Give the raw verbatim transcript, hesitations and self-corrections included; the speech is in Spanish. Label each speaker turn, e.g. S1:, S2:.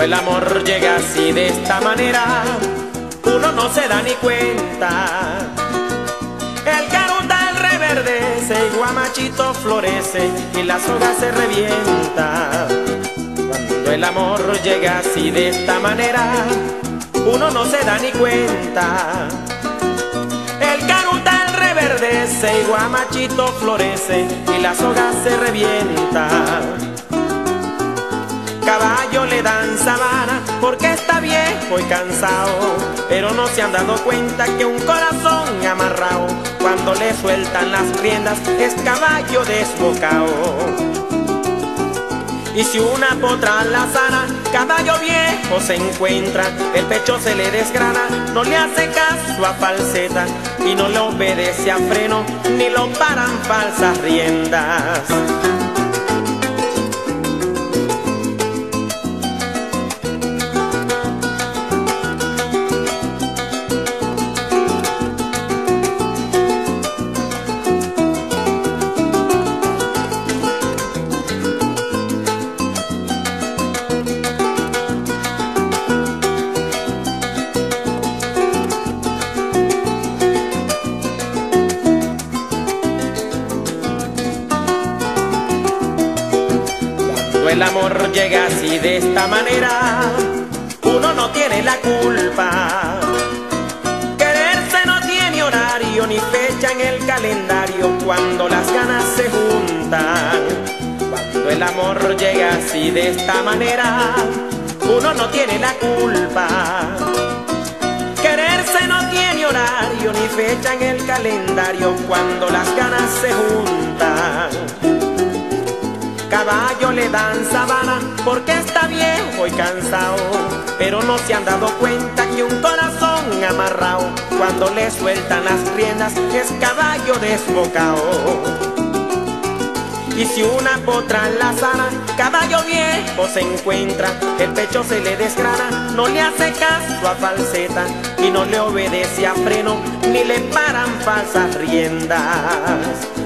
S1: el amor llega así de esta manera, uno no se da ni cuenta. El carutal reverdece y guamachito florece y la soga se revienta. Cuando el amor llega así de esta manera, uno no se da ni cuenta. El carutal reverdece y guamachito florece y la soga se revienta. Caballo le dan sabana porque está viejo y cansado, pero no se han dado cuenta que un corazón amarrado, cuando le sueltan las riendas, es caballo desbocado. Y si una potra la sana, caballo viejo se encuentra, el pecho se le desgrana, no le hace caso a falseta y no le obedece a freno, ni lo paran falsas riendas. El amor llega así de esta manera, uno no tiene la culpa. Quererse no tiene horario ni fecha en el calendario cuando las ganas se juntan. Cuando el amor llega así de esta manera, uno no tiene la culpa. Quererse no tiene horario ni fecha en el calendario cuando las ganas se juntan. Caballo le dan sabana porque está viejo y cansado, pero no se han dado cuenta que un corazón amarrado, cuando le sueltan las riendas, es caballo desbocado. Y si una potra la sana, caballo viejo se encuentra, el pecho se le desgrana, no le hace caso a falseta y no le obedece a freno, ni le paran falsas riendas.